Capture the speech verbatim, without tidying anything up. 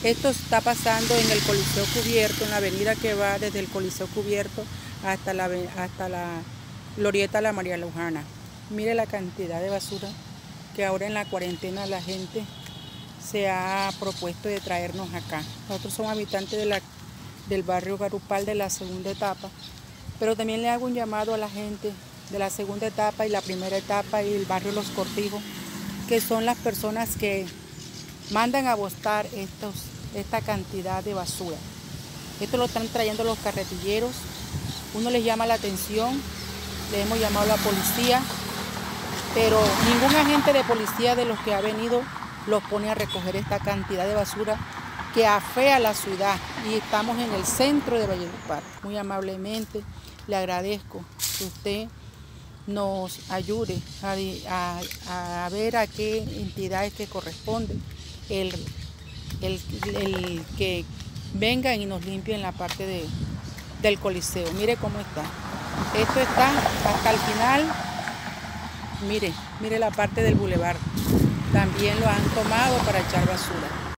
Esto está pasando en el Coliseo Cubierto, en la avenida que va desde el Coliseo Cubierto hasta la, hasta la Glorieta La María Lujana. Mire la cantidad de basura que ahora en la cuarentena la gente se ha propuesto de traernos acá. Nosotros somos habitantes de la, del barrio Garupal de la segunda etapa, pero también le hago un llamado a la gente de la segunda etapa y la primera etapa y el barrio Los Cortijos, que son las personas que mandan a botar estos, esta cantidad de basura. Esto lo están trayendo los carretilleros. Uno les llama la atención, le hemos llamado a la policía, pero ningún agente de policía de los que ha venido los pone a recoger esta cantidad de basura que afea la ciudad, y estamos en el centro de Valledupar. Muy amablemente le agradezco que usted nos ayude a, a, a ver a qué entidades que corresponden el, el, el que vengan y nos limpien la parte de, del Coliseo. Mire cómo está. Esto está hasta el final. Mire, mire la parte del bulevar. También lo han tomado para echar basura.